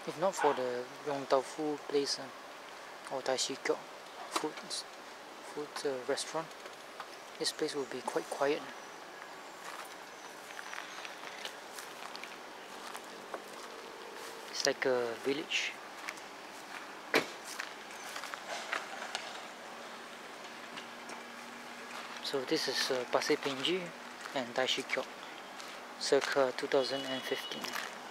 If not for the Yong Tau Fu place or Tai Shi Kyo food restaurant, this place will be quite quiet. It's like a village. So this is Pasir Penji and Tai Shi Kyo, circa 2015.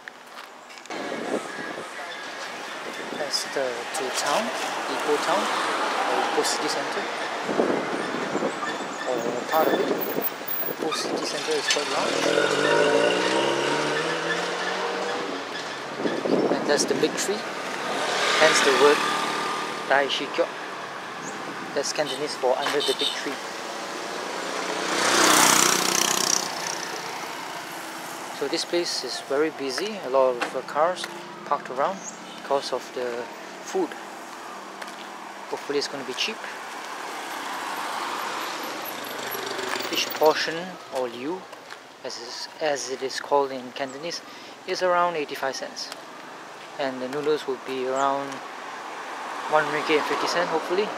That's the town, Ipoh town, or Ipoh city center, or part of it. Ipoh city center is quite large. And that's the big tree, hence the word Tai Shi Kyo. That's Cantonese for under the big tree. So this place is very busy, a lot of cars parked around because of the food. Hopefully it's going to be cheap. Each portion, or liu, as it is called in Cantonese, is around 85 cents. And the noodles will be around 1 ringgit and 50 cents hopefully.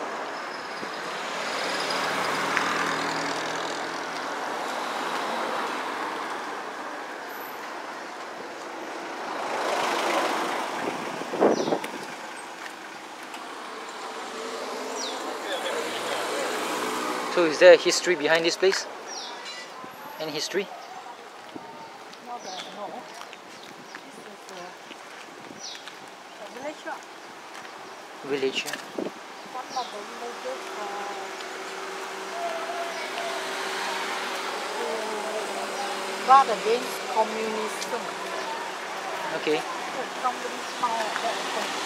So is there a history behind this place? Any history? Not that I know. This is a village shop. Village. One of the villages who guard against communism. Okay. Somebody smile at that thing.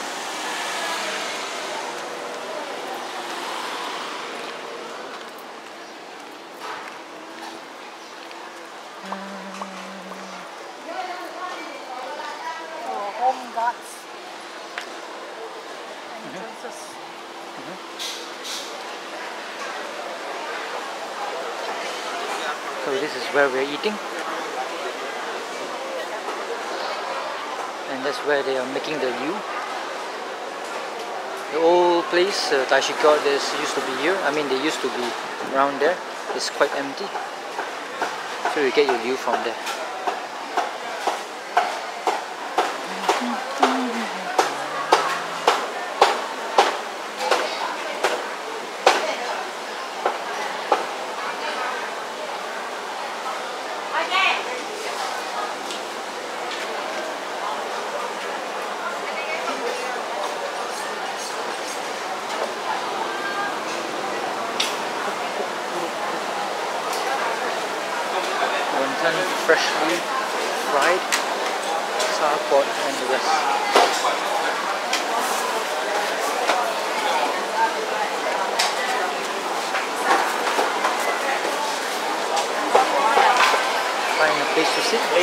Home guards entrances. So this is where we're eating, and that's where they are making the liu. The old place, Tai Shi Kyo, used to be here. I mean, they used to be around there. It's quite empty, so you get your liu from there. Freshly fried, sauerkraut and the rest. Find a place to sit.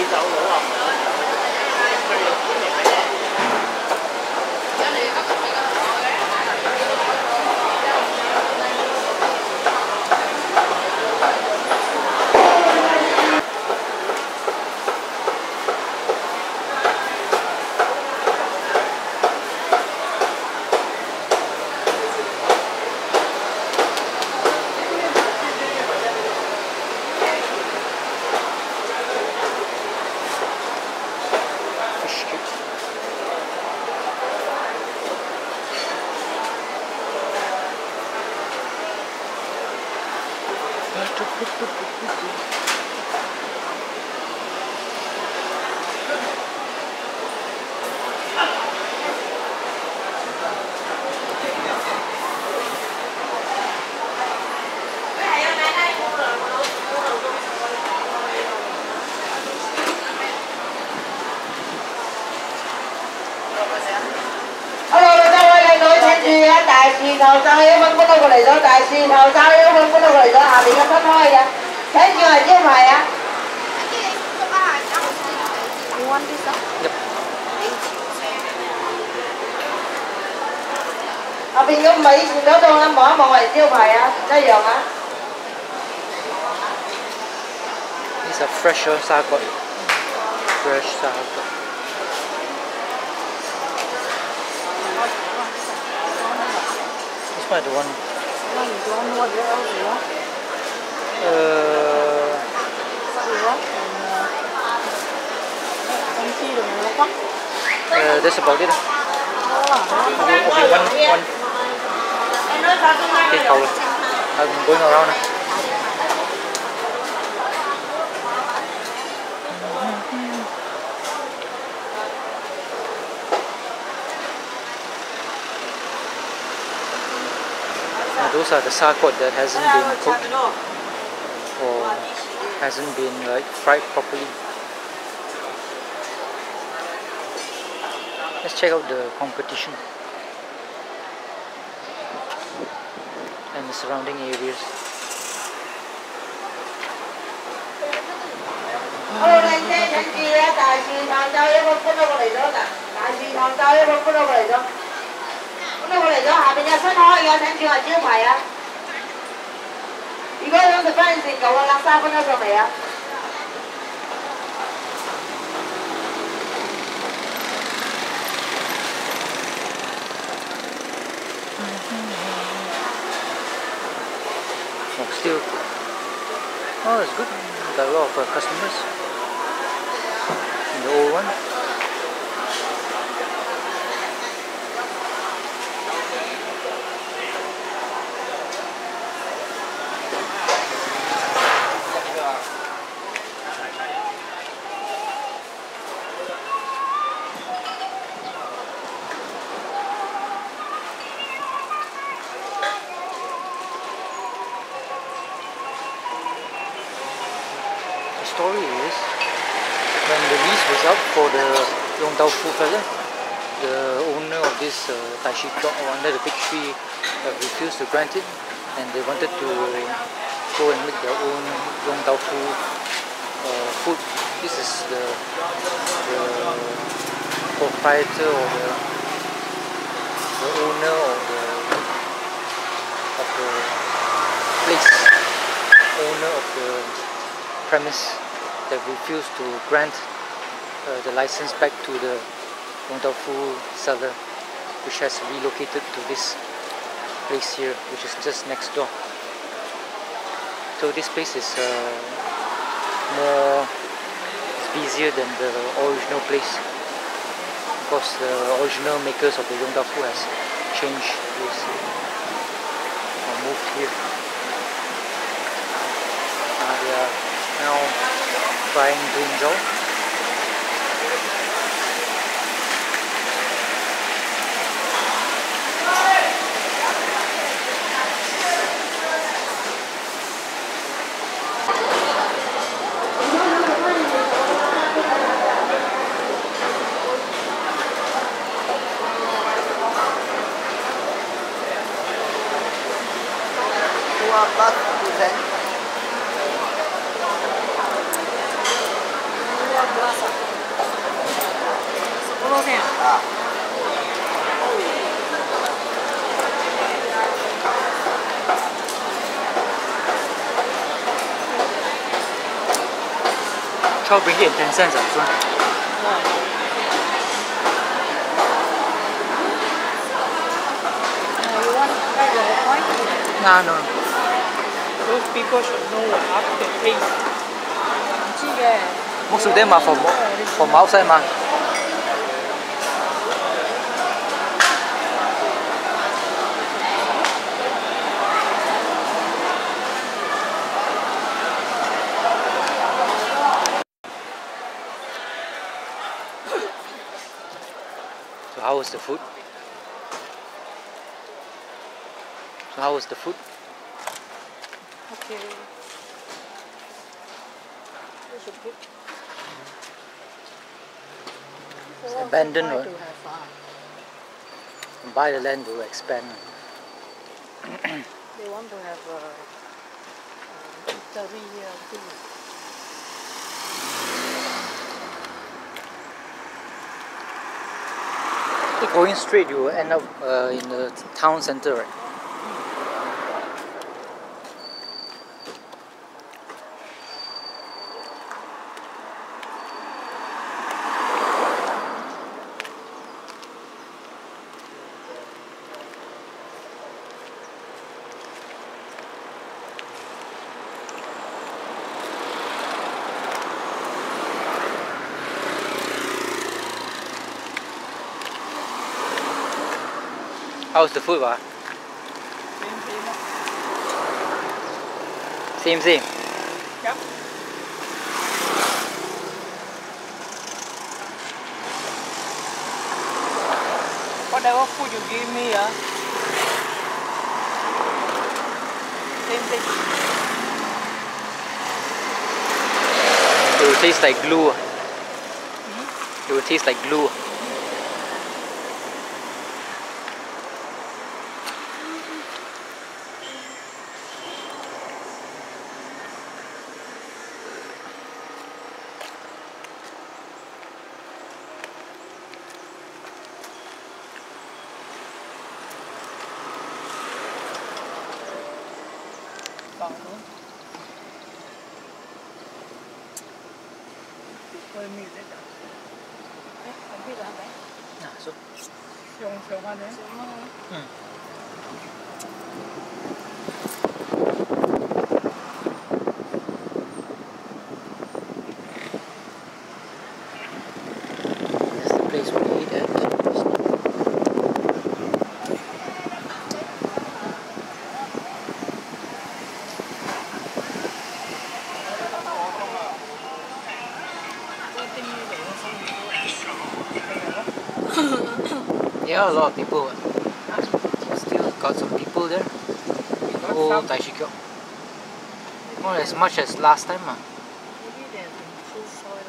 Đại xì thầu sao yếu vẫn có đâu có lấy đó, đại xì thầu sao yếu vẫn có đâu có lấy đó, à bị nó thất thôi vậy. Thế chưa chứ không phải á? You want this? Yep. À vì có mấy đó đâu nó bỏ ngoài chứ không phải á? Nó giòn á? These are fresh sauerkraut. Fresh sauerkraut. This might the one. No, you don't know what else you want. What do you want? Không chi được nhiều quá. That's about it. Okay, one. Okay, cool. I'm going around. And those are the sarkot that hasn't been cooked or hasn't been like fried properly. Let's check out the competition and the surrounding areas. Oh, still. Oh, it's good. Got a lot of customers. In the old one. The story is, when the lease was up for the Yong Tau Fu fella, the owner of this Tai Chi shop under the big tree refused to grant it, and they wanted to go and make their own Yong Tau Fu food. This is the proprietor or the owner of the place, owner of the premise that refused to grant the license back to the Yong Tau Fu seller, which has relocated to this place here, which is just next door. So this place is it's busier than the original place, because the original makers of the Yong Tau Fu has changed place or moved here. They are now frying brinjal. $12 and 10 cents. You want to try the point? No. Those people should know how to taste. Most of them are from outside, ma. So how was the food? Okay. It's abandoned, right? Buy the land to expand. They want to have eatery here too. Going straight, you will end up in the town center, right? How's the food, Wa? Same. Same. Yep. Whatever food you give me, same thing. It will taste like glue. It will taste like glue. Hơi mịn đấy. Không biết là bé. So, Sườn qua đấy. that's the place we eat at. Yeah, a lot of people. Still got some people there. Oh, Tai Chi Kyo. Not as much as last time. Maybe they have improved soil.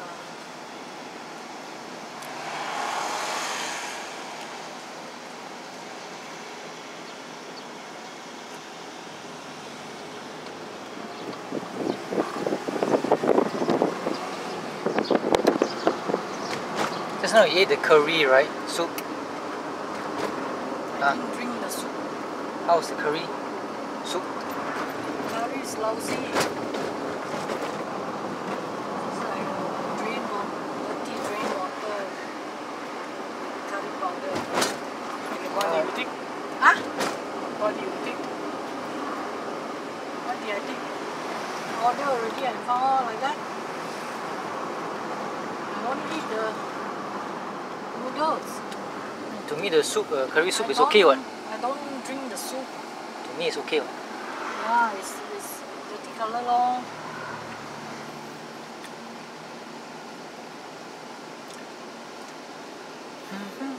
Just now you ate the curry, right? Soup. I didn't drink the soup. How's the curry? Soup? Curry is lousy. It's like dirty drain water. Curry powder. What do you think? Huh? What do you think? What did I think? Order already and found out like that. I want to eat the noodles. To me, the soup, curry soup is okay. What? I don't drink the soup. To me, it's okay. What? Yeah, it's dirty color lor. Mm-hmm.